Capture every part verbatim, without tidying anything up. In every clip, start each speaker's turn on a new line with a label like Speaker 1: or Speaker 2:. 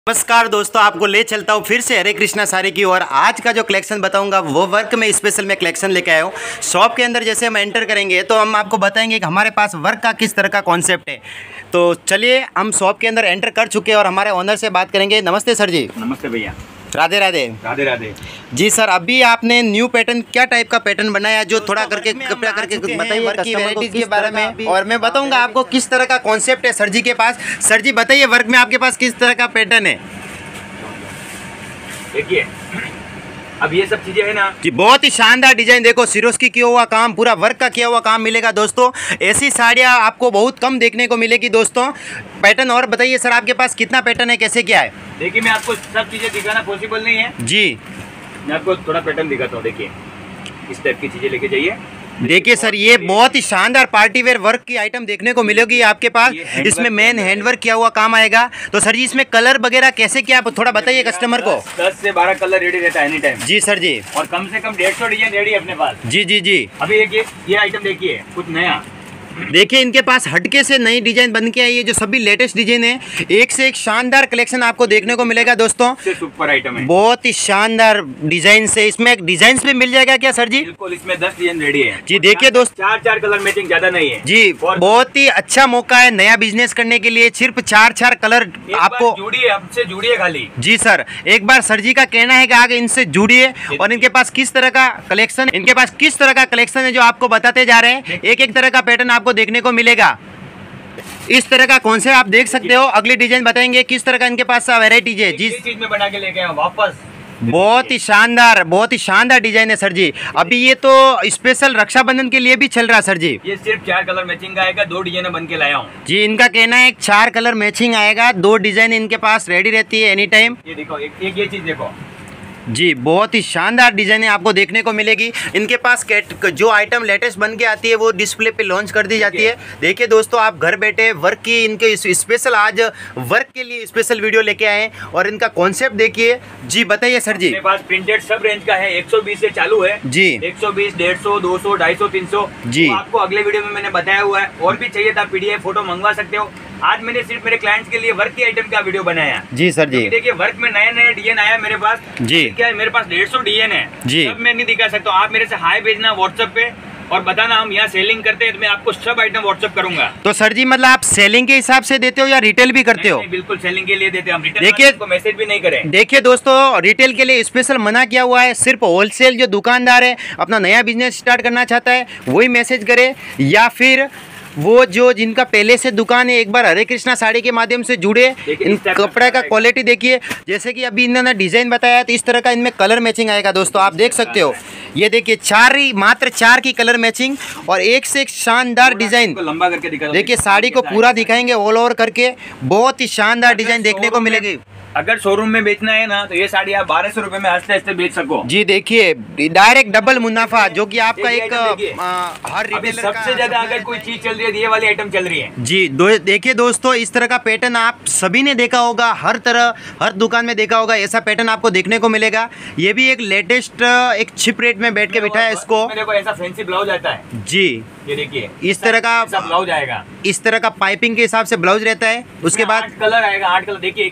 Speaker 1: नमस्कार दोस्तों, आपको ले चलता हूँ फिर से हरे कृष्णा साड़ी की। और आज का जो कलेक्शन बताऊंगा वो वर्क में स्पेशल में कलेक्शन लेके आया हूँ। शॉप के अंदर जैसे हम एंटर करेंगे तो हम आपको बताएंगे कि हमारे पास वर्क का किस तरह का कॉन्सेप्ट है। तो चलिए, हम शॉप के अंदर एंटर कर चुके हैं और हमारे ओनर से बात करेंगे। नमस्ते सर जी।
Speaker 2: नमस्ते भैया।
Speaker 1: राधे राधे।
Speaker 2: राधे राधे
Speaker 1: जी सर, अभी आपने न्यू पैटर्न, क्या टाइप का पैटर्न बनाया, जो थोड़ा करके कृपया करके बताइए वर्क की वैरायटीज के बारे में, और मैं बताऊंगा आपको किस तरह का कॉन्सेप्ट है सर जी के पास। सर जी बताइए, वर्क में आपके पास किस तरह का पैटर्न है?
Speaker 2: देखिए, अब ये सब चीजें है ना
Speaker 1: जी, बहुत ही शानदार डिजाइन। देखो, सिरोस्की किया हुआ काम, पूरा वर्क का किया हुआ काम मिलेगा दोस्तों। ऐसी साड़ियाँ आपको बहुत कम देखने को मिलेगी दोस्तों। पैटर्न और बताइए सर, आपके पास कितना पैटर्न है, कैसे क्या है?
Speaker 2: देखिए, मैं आपको सब चीजें दिखाना पॉसिबल नहीं है
Speaker 1: जी।
Speaker 2: मैं आपको थोड़ा पैटर्न दिखाता हूँ। देखिए, इस टाइप की चीजें लेके जाइए।
Speaker 1: देखिए सर, ये बहुत ही शानदार पार्टी वेयर वर्क की आइटम देखने को मिलेगी आपके पास। इसमें मेन हैंडवर्क किया हुआ काम आएगा। तो सर जी, इसमें कलर वगैरह कैसे क्या, आप थोड़ा बताइए कस्टमर को।
Speaker 2: दस से बारह कलर रेडी रहता है एनी टाइम।
Speaker 1: जी सर जी।
Speaker 2: और कम से कम डेढ़ सौ डिजाइन रेडी है अपने पास।
Speaker 1: जी जी जी।
Speaker 2: अभी एक ये, ये आइटम देखिए, कुछ नया।
Speaker 1: देखिए, इनके पास हटके से नई डिजाइन बन के आई है, जो सभी लेटेस्ट डिजाइन है। एक से एक शानदार कलेक्शन आपको देखने को मिलेगा दोस्तों।
Speaker 2: सुपर आइटम है,
Speaker 1: बहुत ही शानदार डिजाइन से। इसमें एक डिजाइन भी मिल जाएगा क्या सर जी?
Speaker 2: बिल्कुल, इसमें दस डिजाइन रेडी है।
Speaker 1: जी देखिए दोस्त,
Speaker 2: चार चार कलर मैचिंग, ज्यादा नहीं है
Speaker 1: जी। बहुत ही अच्छा मौका है नया बिजनेस करने के लिए। सिर्फ चार चार कलर आपको
Speaker 2: जुड़िए, हमसे जुड़िए खाली।
Speaker 1: जी सर, एक बार सर जी का कहना है कि आगे इनसे जुड़िए और इनके पास किस तरह का कलेक्शन इनके पास किस तरह का कलेक्शन है जो आपको बताते जा रहे हैं। एक एक तरह का पैटर्न आपको देखने को मिलेगा। इस तरह का कौन से आप देख सकते हो। अगली डिजाइन बताएंगे किस तरह का इनके पास वैरायटीज है। जिस
Speaker 2: चीज में बना के लेके आए वापस,
Speaker 1: बहुत ही शानदार, बहुत ही शानदार डिजाइन है सर जी। अभी ये तो स्पेशल रक्षाबंधन के लिए भी चल रहा है सर जी।
Speaker 2: ये सिर्फ चार कलर मैचिंग का आएगा, दो डिजाइन बन के लाया हूँ
Speaker 1: जी। इनका कहना है चार कलर मैचिंग आएगा, दो डिजाइन इनके पास रेडी रहती है एनी टाइम।
Speaker 2: ये देखो, एक, एक ये चीज देखो
Speaker 1: जी, बहुत ही शानदार डिजाइने आपको देखने को मिलेगी। इनके पास जो आइटम लेटेस्ट बन के आती है वो डिस्प्ले पे लॉन्च कर दी जाती है। देखिए दोस्तों, आप घर बैठे वर्क की इनके स्पेशल आज वर्क के लिए स्पेशल वीडियो लेके आए हैं और इनका कॉन्सेप्ट देखिए। जी बताइए सर जी।
Speaker 2: मेरे पास प्रिंटेड सब रेंज का है, एक सौ बीस से चालू है
Speaker 1: जी।
Speaker 2: एक सौ बीस, डेढ़ सौ, दो सौ, ढाई सौ, तीन सौ
Speaker 1: जी।
Speaker 2: तो आपको अगले वीडियो में मैंने बताया हुआ है। और भी चाहिए था पीडीएफ फोटो मंगवा सकते हो। आज मैंने सिर्फ मेरे क्लाइंट्स के लिए वर्क की आइटम का वीडियो बनाया।
Speaker 1: जी सर जी।
Speaker 2: देखिए, वर्क में नया नया डिजाइन आया मेरे पास
Speaker 1: जी।
Speaker 2: क्या है, मेरे पास डेढ़ सौ डिजाइन है
Speaker 1: जी।
Speaker 2: सब मैं नहीं दिखा सकता हूँ। आप मेरे से हाई भेजना व्हाट्सएप पे और बताना हम यहाँ सेलिंग करते हैं, तो मैं आपको सब आइटम व्हाट्सएप करूंगा।
Speaker 1: तो सर जी, मतलब आप सेलिंग के हिसाब से देते हो या रिटेल भी करते हो?
Speaker 2: नहीं, बिल्कुल सेलिंग के लिए देते हैं हम। रिटेल
Speaker 1: देखिए,
Speaker 2: को मैसेज भी नहीं करें।
Speaker 1: देखिए दोस्तों, रिटेल के लिए स्पेशल मना किया हुआ है। सिर्फ होलसेल जो दुकानदार है, अपना नया बिजनेस स्टार्ट करना चाहता है, वही मैसेज करे, या फिर वो जो जिनका पहले से दुकान है एक बार हरे कृष्णा साड़ी के माध्यम से जुड़े। इन कपड़े का क्वालिटी देखिए, जैसे कि अभी इन्होंने डिजाइन बताया, तो इस तरह का इनमें कलर मैचिंग आएगा दोस्तों। आप देख सकते हो, ये देखिए, चार ही मात्र चार की कलर मैचिंग और एक से एक शानदार डिजाइन।
Speaker 2: लंबा करके दिखा,
Speaker 1: देखिए साड़ी को पूरा दिखाएंगे ऑल ओवर करके। बहुत ही शानदार डिजाइन देखने को मिलेगी।
Speaker 2: अगर शोरूम में बेचना है ना, तो ये साड़ी आप बारह सौ रुपए में हंसते हंसते बेच सको।
Speaker 1: जी देखिए, डायरेक्ट डबल मुनाफा, जो कि आपका एक आ, हर रिटेलर का
Speaker 2: सबसे ज्यादा अगर कोई चीज चल रही है, ये वाली आइटम चल रही है
Speaker 1: जी। दो देखिए दोस्तों, इस तरह का पैटर्न आप सभी ने देखा होगा, हर तरह हर दुकान में देखा होगा। ऐसा पैटर्न आपको देखने को मिलेगा। ये भी एक लेटेस्ट, एक छिप रेट में बैठ के बिठाया इसको।
Speaker 2: मेरे को ऐसा फैंसी ब्लाउज आता है
Speaker 1: जी।
Speaker 2: ये देखिए,
Speaker 1: इस तरह का
Speaker 2: ब्लाउज आएगा,
Speaker 1: इस तरह का पाइपिंग के हिसाब से ब्लाउज रहता है। उसके बाद
Speaker 2: कलर आएगा, आठ कलर। देखिए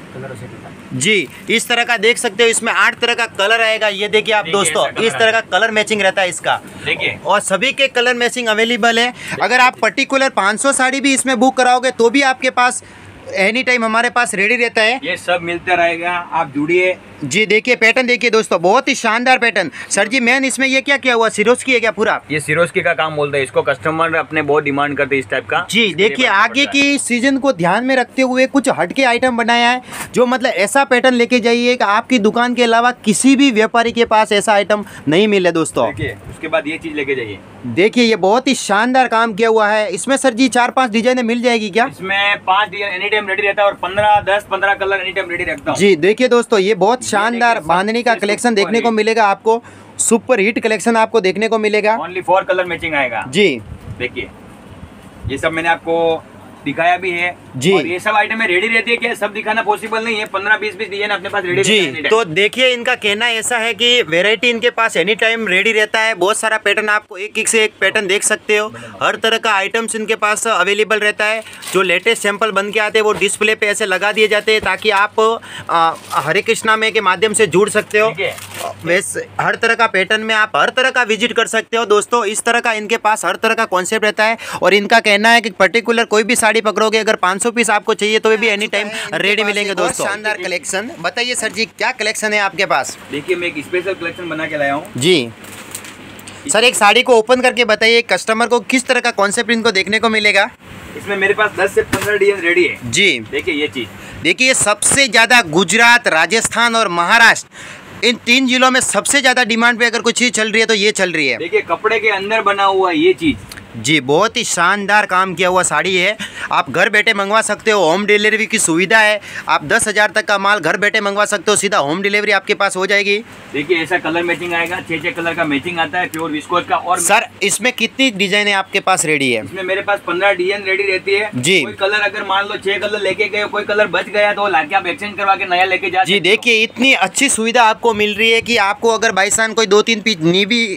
Speaker 1: जी, इस तरह का देख सकते हो, इसमें आठ तरह का कलर आएगा। ये देखिए आप दोस्तों, इस तरह का कलर मैचिंग रहता है इसका।
Speaker 2: देखिए,
Speaker 1: और सभी के कलर मैचिंग अवेलेबल है। अगर आप पर्टिकुलर पाँच सौ साड़ी भी इसमें बुक कराओगे तो भी आपके पास एनी टाइम हमारे पास रेडी रहता है।
Speaker 2: ये सब मिलता रहेगा, आप जुड़िए।
Speaker 1: जी देखिए, पैटर्न देखिए दोस्तों, बहुत ही शानदार पैटर्न। सर जी, मैन इसमें ये क्या किया हुआ, सिरोस्की है क्या पूरा?
Speaker 2: ये सिरोस्की का काम बोलते हैं इसको, कस्टमर अपने बहुत डिमांड करते हैं इस टाइप का।
Speaker 1: जी देखिए, आगे की सीजन को ध्यान में रखते हुए कुछ हटके आइटम बनाया है, जो मतलब ऐसा पैटर्न लेके जाइए कि आपकी दुकान के अलावा किसी भी व्यापारी के पास ऐसा आइटम नहीं मिले दोस्तों।
Speaker 2: देखिए, उसके बाद ये चीज लेके जाइए।
Speaker 1: देखिए, ये बहुत ही शानदार काम किया हुआ है। इसमें सर जी चार पांच डिजाइन मिल जाएगी क्या?
Speaker 2: इसमें पांच डिजाइन एनी टाइम रेडी रहता है और पंद्रह दस पंद्रह कलर एनी टाइम रेडी रखता हूँ।
Speaker 1: जी देखिए दोस्तों, ये बहुत शानदार बांधनी का कलेक्शन देखने को मिलेगा आपको। सुपर हिट कलेक्शन आपको देखने को मिलेगा।
Speaker 2: ओनली फोर कलर मैचिंग आएगा।
Speaker 1: जी
Speaker 2: देखिए, ये सब मैंने आपको दिखाया भी है।
Speaker 1: जी।
Speaker 2: और ये सब आइटम रेडी रहती है, क्या सब दिखाना पॉसिबल नहीं है, पंद्रह बीस बीस डिजाइन अपने पास रेडी
Speaker 1: जी। तो देखिए इनका कहना ऐसा है कि वैरायटी इनके पास एनी टाइम रेडी रहता है, बहुत सारा पैटर्न, आपको एक एक से एक पैटर्न देख सकते हो, हर तरह का आइटम्स इनके पास अवेलेबल रहता है। जो लेटेस्ट सैंपल बन के आते हैं वो डिस्प्ले पे ऐसे लगा दिए जाते हैं ताकि आप आ, हरे कृष्णा में के माध्यम से जुड़ सकते हो। वैसे हर तरह का पैटर्न में आप हर तरह का विजिट कर सकते हो दोस्तों। इस तरह का इनके पास हर तरह का कॉन्सेप्ट रहता है और इनका कहना है कि पर्टिकुलर कोई भी साड़ी पकड़ोगे, अगर पाँच सौ पीस आपको चाहिए तो भी एनी टाइम रेडी मिलेंगे दोस्तों। शानदार कलेक्शन, बताइए सर जी क्या कलेक्शन है आपके पास?
Speaker 2: देखिए मैं एक स्पेशल कलेक्शन बना के लाया हूँ
Speaker 1: जी। सर एक साड़ी को ओपन करके बताइए कस्टमर को किस तरह का कॉन्सेप्ट इनको देखने को मिलेगा।
Speaker 2: इसमें मेरे पास दस से पंद्रह डिजाइन रेडी है
Speaker 1: जी।
Speaker 2: देखिए ये चीज,
Speaker 1: देखिए सबसे ज़्यादा गुजरात, राजस्थान और महाराष्ट्र, इन तीन जिलों में सबसे ज़्यादा डिमांड पे अगर कोई चीज़ चल रही है तो ये चल रही है।
Speaker 2: देखिए कपड़े के अंदर बना हुआ ये चीज
Speaker 1: जी, बहुत ही शानदार काम किया हुआ साड़ी है। आप घर बैठे मंगवा सकते हो, होम डिलीवरी की सुविधा है। आप दस हज़ार तक का माल घर बैठे मंगवा सकते हो, सीधा होम डिलीवरी आपके पास हो जाएगी।
Speaker 2: देखिए ऐसा कलर मैचिंग आएगा, छह छह कलर का मैचिंग आता है, प्योर विस्कोस का। और
Speaker 1: सर इसमें कितनी डिजाइन है आपके पास रेडी है?
Speaker 2: इसमें मेरे पास पंद्रह डिजाइन रेडी रहती है
Speaker 1: जी।
Speaker 2: कोई कलर अगर मान लो छह कलर लेके गए, कोई कलर बच गया तो लाके आप एक्सचेंज करवा के नया लेके जा।
Speaker 1: जी देखिए इतनी अच्छी सुविधा आपको मिल रही है कि आपको अगर बाई चांस कोई दो तीन पीस नहीं भी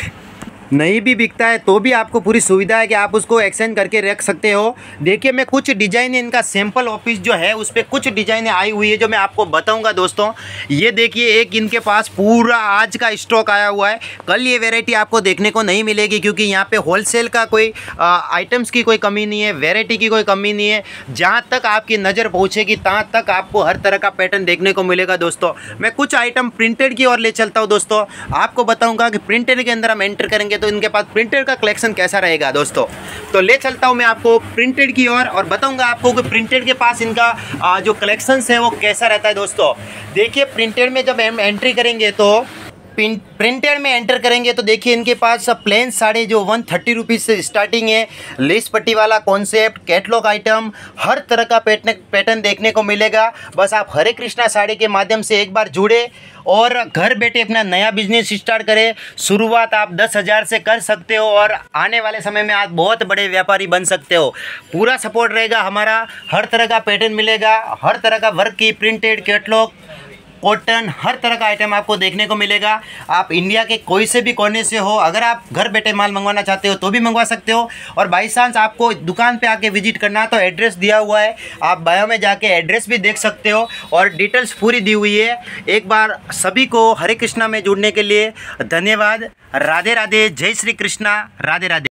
Speaker 1: नहीं भी बिकता है तो भी आपको पूरी सुविधा है कि आप उसको एक्सचेंज करके रख सकते हो। देखिए मैं कुछ डिज़ाइन इनका सैंपल ऑफिस जो है उस पर कुछ डिज़ाइनें आई हुई है जो मैं आपको बताऊंगा दोस्तों। ये देखिए एक इनके पास पूरा आज का स्टॉक आया हुआ है, कल ये वैरायटी आपको देखने को नहीं मिलेगी क्योंकि यहाँ पे होलसेल का कोई आइटम्स की कोई कमी नहीं है, वैरायटी की कोई कमी नहीं है। जहाँ तक आपकी नज़र पहुँचेगी तहाँ तक आपको हर तरह का पैटर्न देखने को मिलेगा दोस्तों। मैं कुछ आइटम प्रिंटेड की ओर ले चलता हूँ दोस्तों, आपको बताऊँगा कि प्रिंटेड के अंदर हम एंटर करेंगे तो इनके पास प्रिंटेड का कलेक्शन कैसा रहेगा दोस्तों। तो ले चलता हूं मैं आपको प्रिंटेड की ओर और, और बताऊंगा आपको कि प्रिंटेड के पास इनका आ, जो कलेक्शंस है वो कैसा रहता है दोस्तों। देखिए प्रिंटेड में जब हम एंट्री करेंगे तो प्रिंटेड में एंटर करेंगे तो देखिए इनके पास प्लेन साड़ी जो वन थर्टी रुपीज़ से स्टार्टिंग है, लेस पट्टी वाला कॉन्सेप्ट, कैटलॉग आइटम, हर तरह का पैटर्न पैटर्न देखने को मिलेगा। बस आप हरे कृष्णा साड़ी के माध्यम से एक बार जुड़े और घर बैठे अपना नया बिजनेस स्टार्ट करें। शुरुआत आप दस हज़ार से कर सकते हो और आने वाले समय में आप बहुत बड़े व्यापारी बन सकते हो। पूरा सपोर्ट रहेगा हमारा, हर तरह का पैटर्न मिलेगा, हर तरह का वर्क की प्रिंटेड, कैटलॉग, कॉटन, हर तरह का आइटम आपको देखने को मिलेगा। आप इंडिया के कोई से भी कोने से हो, अगर आप घर बैठे माल मंगवाना चाहते हो तो भी मंगवा सकते हो। और बाई चांस आपको दुकान पे आके विजिट करना है तो एड्रेस दिया हुआ है, आप बायो में जाके एड्रेस भी देख सकते हो और डिटेल्स पूरी दी हुई है। एक बार सभी को हरे कृष्णा में जुड़ने के लिए धन्यवाद। राधे राधे, जय श्री कृष्णा, राधे राधे।